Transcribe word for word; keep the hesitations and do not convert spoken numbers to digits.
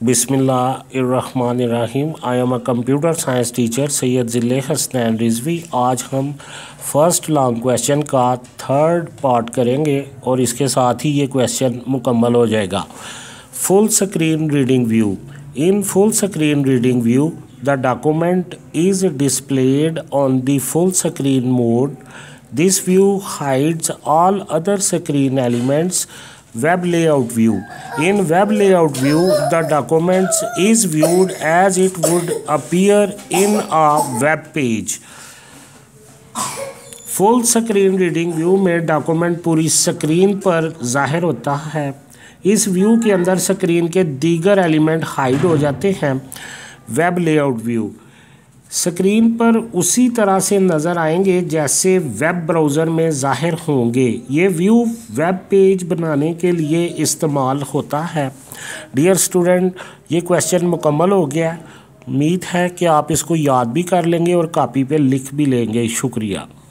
बिस्मिल्लाहिर्रहमानिर्रहीम। I am a computer science teacher Syed Zille Hasnain Rizvi. आज हम फर्स्ट लॉन्ग क्वेश्चन का थर्ड पार्ट करेंगे और इसके साथ ही ये क्वेश्चन मुकम्मल हो जाएगा। Full screen reading view. In full screen reading view the document is displayed on the full screen mode. This view hides all other screen elements. Web layout view. In web layout view, the documents is viewed as it would appear in a web page. Full screen reading view में document पूरी screen पर ज़ाहिर होता है। इस view के अंदर screen के दीगर एलिमेंट हाइड हो जाते हैं। वेब लेआउट व्यू स्क्रीन पर उसी तरह से नज़र आएंगे जैसे वेब ब्राउज़र में ज़ाहिर होंगे। ये व्यू वेब पेज बनाने के लिए इस्तेमाल होता है। डियर स्टूडेंट, ये क्वेश्चन मुकम्मल हो गया। उम्मीद है कि आप इसको याद भी कर लेंगे और कॉपी पे लिख भी लेंगे। शुक्रिया।